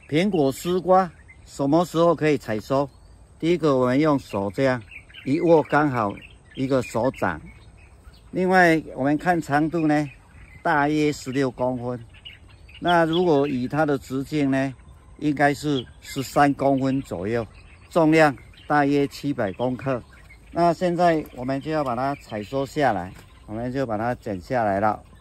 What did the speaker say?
苹果丝瓜什么时候可以采收？第一个，我们用手这样一握，刚好一个手掌。另外，我们看长度呢，大约16公分。那如果以它的直径呢，应该是13公分左右，重量大约700公克。那现在我们就要把它采收下来，我们就把它剪下来了。